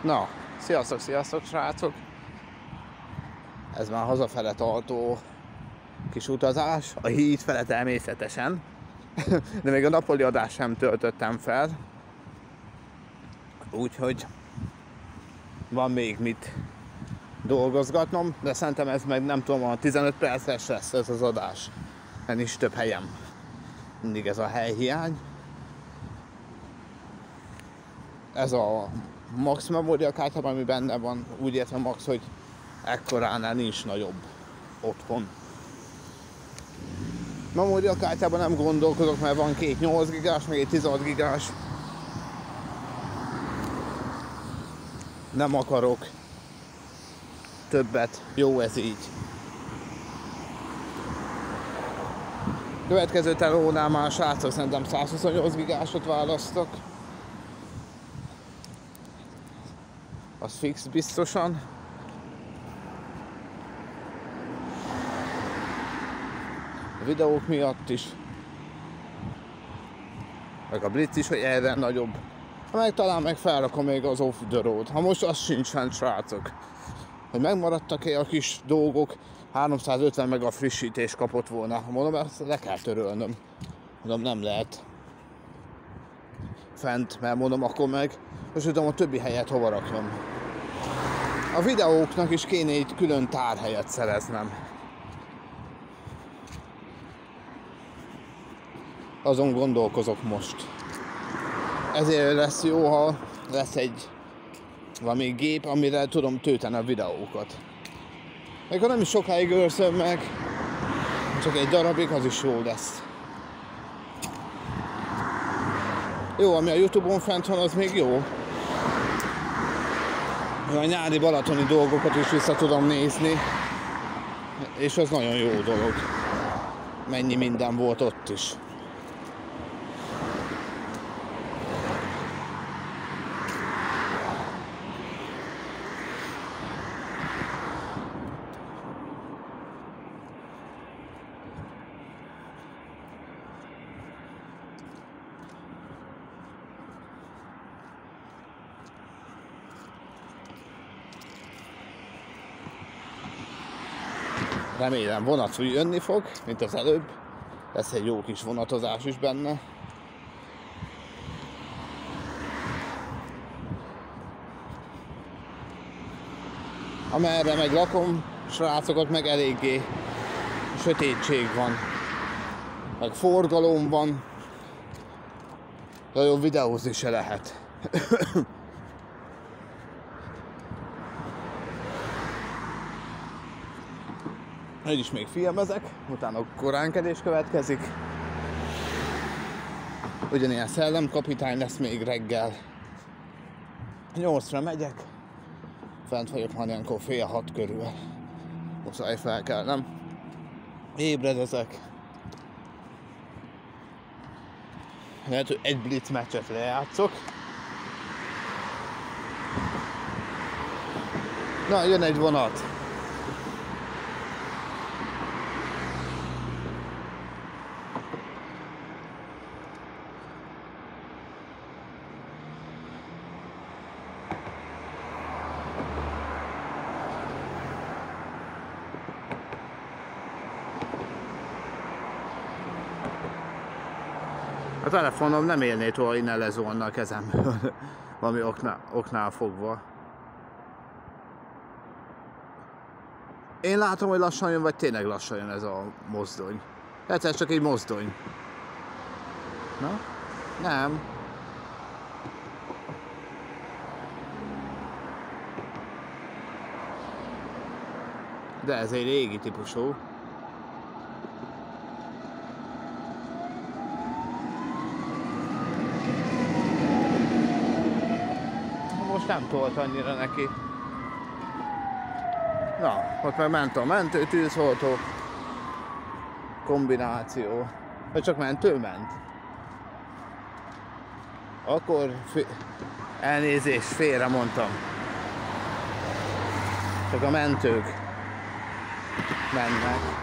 Na, sziasztok srácok! Ez már hazafele tartó kis utazás, a híd fele természetesen, de még a napoli adást sem töltöttem fel, úgyhogy van még mit dolgozgatnom, de szerintem ez meg nem tudom, a 15 perces lesz ez az adás, mert nincs több helyem. Mindig ez a helyhiány. Ez a max memóriakártyában, ami benne van, úgy értem max, hogy ekkoránál nincs nagyobb otthon. Memóriakártyában nem gondolkozok, mert van két 8 gigás, meg egy 16 gigás. Nem akarok többet, jó ez így. Következő telónál már srácok szerintem 128 gigásot választok. Az fix biztosan. A videók miatt is. Meg a blitz is, hogy erre nagyobb. Ha meg talán meg felrakom még az off the road. Ha most az sincs fent, srácok. Hogy megmaradtak-e a kis dolgok, 350 meg a frissítés kapott volna. Mondom, ezt le kell törölnöm. Mondom, nem lehet fent, mert mondom, akkor meg most tudom a többi helyet hova rakjam. A videóknak is kéne itt külön tárhelyet szereznem. Azon gondolkozok most. Ezért lesz jó, ha lesz egy valami gép, amire tudom tölteni a videókat. Még ha nem is sokáig őrzöm meg, csak egy darabig, az is jó lesz. Jó, ami a Youtube-on fent van, az még jó. A nyári balatoni dolgokat is vissza tudom nézni, és az nagyon jó dolog. Mennyi minden volt ott is. Remélem vonat jönni fog, mint az előbb. Lesz egy jó kis vonatozás is benne. Amerre meg lakom, srácokat meg eléggé sötétség van. Meg forgalom van. Nagyon videózni se lehet. Így is még filmezek, utána koránkedés következik. Ugyanilyen szellemkapitány lesz még reggel. 8-ra megyek. Fent vagyok már ilyenkor fél 6 körül. Muszáj felkelnem. Ébredezek. Lehet, hogy egy blitz meccset lejátszok. Na, jön egy vonat. A telefonom nem élné tovább, innen lezolna a kezemből, valami oknál fogva. Én látom, hogy lassan jön, vagy tényleg lassan jön ez a mozdony. Lehet, ez csak egy mozdony. Na? Nem. De ez egy régi típusú. Most nem tolt annyira neki. Na, ott meg ment a mentő, tűzoltó kombináció. Vagy csak mentő ment. Akkor elnézést, félre mondtam. Csak a mentők mennek.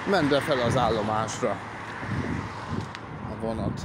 ment be fel az állomásra a vonat.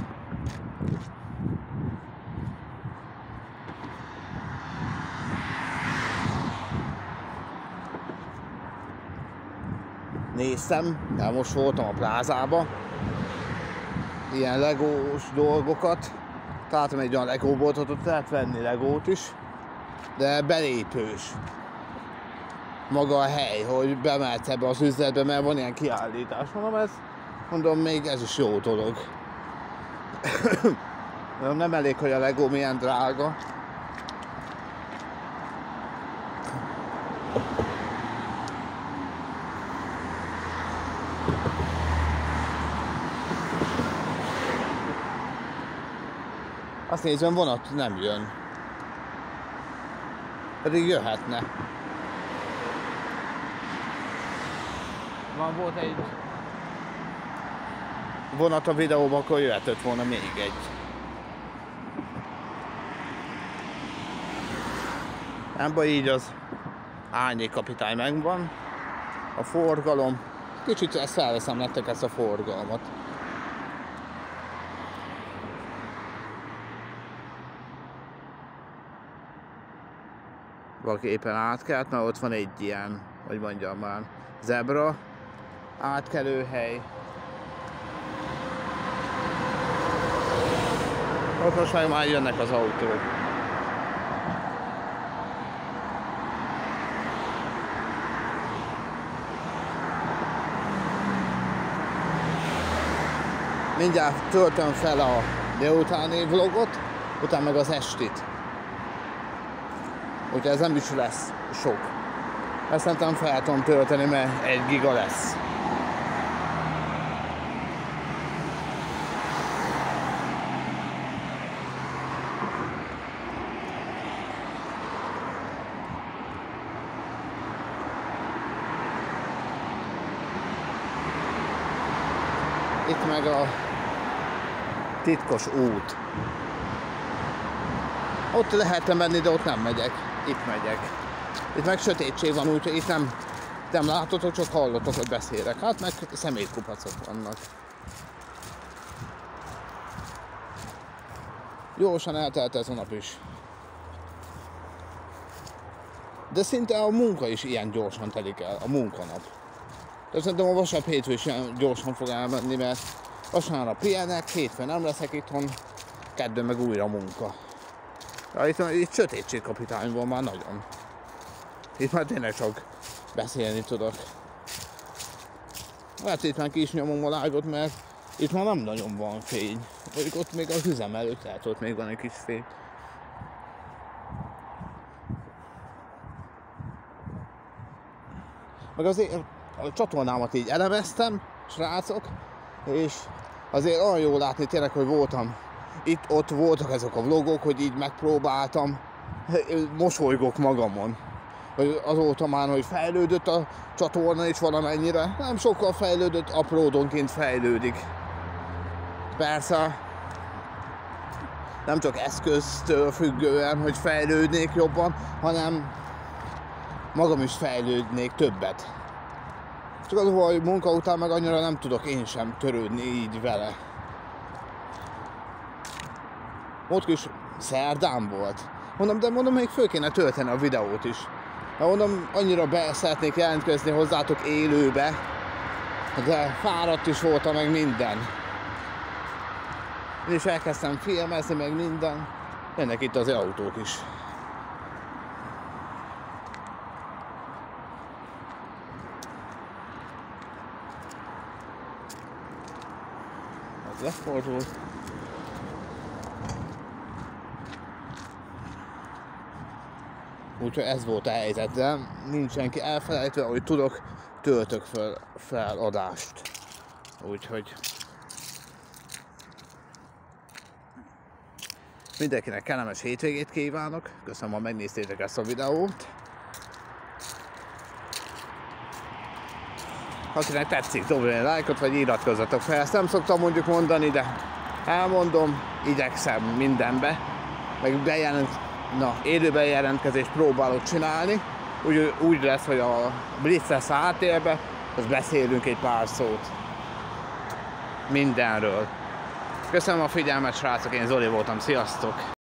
Néztem, de most voltam a plázába, ilyen legós dolgokat, találtam egy olyan legóboltot, ott lehet venni legót is, de belépős maga a hely, hogy bemehetsz ebbe az üzletbe, mert van ilyen kiállítás. Mondom, még ez is jó dolog. Nem elég, hogy a legó milyen drága. Azt nézem, vonat nem jön. Pedig jöhetne. Volt egy vonat a videóban, akkor jöhetett volna még egy. Nem baj, így az árnyékkapitány megvan. A forgalom. Kicsit ezt felveszem nektek, ezt a forgalmat. Valaki éppen átkelt, mert ott van egy ilyen, hogy mondjam már, zebra átkelőhely. Ott most már jönnek az autók. Mindjárt töltöm fel a délutáni vlogot, utána meg az estit. Úgyhogy ez nem is lesz sok. Ezt nem fel tudom tölteni, mert 1 giga lesz. Itt meg a titkos út. Ott lehetne menni, de ott nem megyek. Itt megyek. Itt meg sötétség van, úgyhogy itt nem látotok, csak hallotok, hogy beszélek. Hát meg szemétkupacok vannak. Gyorsan eltelt ez a nap is. De szinte a munka is ilyen gyorsan telik el, a munkanap. De szerintem a vasárnap hétfő is ilyen gyorsan fog elmenni, mert vasárnap pihenek, hétfőn nem leszek itthon, kedden meg újra munka. Ja, itt sötétségkapitány van már nagyon. Itt már tényleg csak beszélni tudok. Hát itt már ki is nyomom a live-ot, mert itt már nem nagyon van fény. Vagy ott még az üzem előtt lehet, ott még van egy kis fény. Meg azért a csatornámat így elemeztem, srácok, és azért olyan jó látni tényleg, hogy voltam. Ott voltak ezek a vlogok, hogy így megpróbáltam, mosolygok magamon. Hogy azóta már, hogy fejlődött a csatorna is valamennyire, nem sokkal fejlődött, apródonként fejlődik. Persze, nem csak eszköztől függően, hogy fejlődnék jobban, hanem magam is fejlődnék többet. Csak az, hogy munka után meg annyira nem tudok én sem törődni így vele. Ott is szerdán volt. Mondom, még föl kéne tölteni a videót is. Mert mondom, annyira be szeretnék jelentkezni hozzátok élőbe, de fáradt is voltam meg minden. És elkezdtem filmezni meg minden. Jönnek itt az autók is. Az lefordult. Úgyhogy ez volt a helyzet, de nincs senki elfelejtve, hogy tudok, töltök fel adást. Úgyhogy mindenkinek kellemes hétvégét kívánok. Köszönöm, ha megnéztétek ezt a videót. Akinek tetszik, dobjon egy lájkot, vagy iratkozzatok fel. Ezt nem szoktam mondjuk mondani, de elmondom, igyekszem mindenbe. Meg élő bejelentkezést próbálok csinálni. Úgy lesz, hogy a blitz lesz a háttérbe, most beszélünk egy pár szót. Mindenről. Köszönöm a figyelmet, srácok, én Zoli voltam, sziasztok!